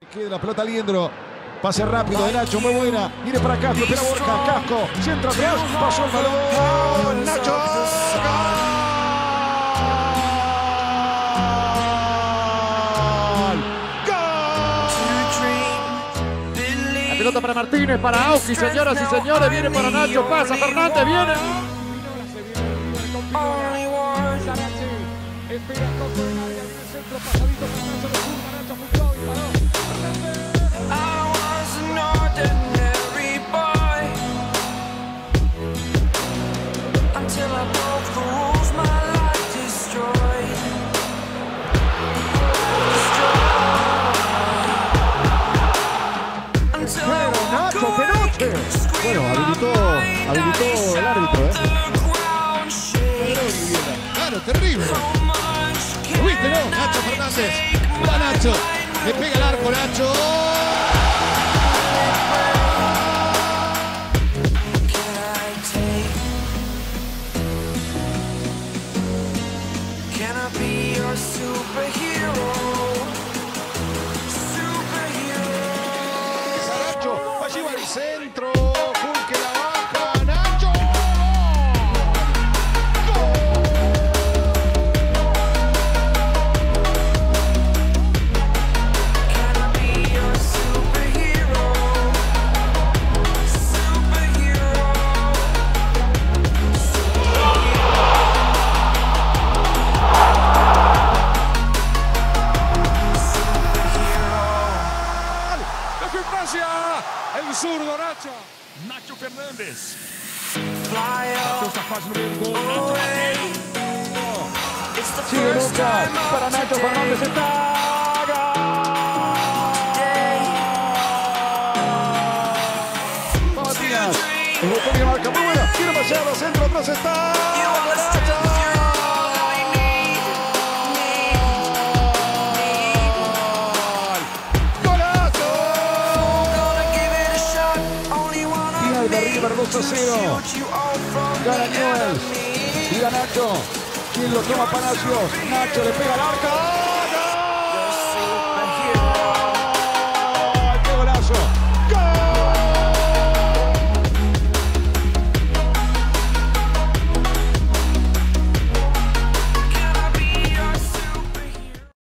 Queda la pelota Liendro. Pase rápido de Nacho, muy buena. Viene para Casco, espera Borja, Casco. Centra atrás, pasó el balón. Nacho. La pelota para Martínez, para Auski, señoras y señores. Viene para Nacho, pasa Fernández, viene. Espera el toque del área, viene el centro, pasadito para Nacho, de zurda, Nacho apuntó y paró. Pero Nacho, qué noche. Bueno, habilitó el árbitro, Claro, terrible. ¿Lo viste, no? Nacho Fernández. Va Nacho. Le pega el arco Nacho. Nacho, allí va el centro. Fulke la baja. Nacho. El zurdo Nacho. Nacho Fernández. Nacho está fácil el gol. Nacho sigue Lucas. Para Nacho Fernández está. Matías. El botón que marca muy buena. Quiere pasar, centro atrás está. Para 2-0. Gana Newell's. Y Nacho. ¿Quién lo toma? Palacios. Nacho le pega al arca.